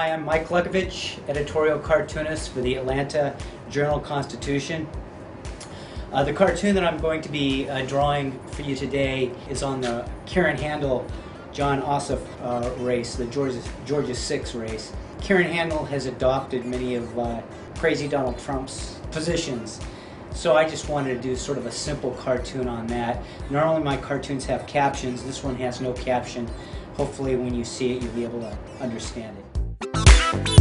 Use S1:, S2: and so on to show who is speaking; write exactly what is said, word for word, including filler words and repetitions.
S1: Hi, I'm Mike Luckovich, editorial cartoonist for the Atlanta Journal-Constitution. Uh, the cartoon that I'm going to be uh, drawing for you today is on the Kieran Handel John Ossoff uh, race, the Georgia, Georgia six race. Kieran Handel has adopted many of uh, crazy Donald Trump's positions, so I just wanted to do sort of a simple cartoon on that. Normally my cartoons have captions. This one has no caption. Hopefully when you see it you'll be able to understand it.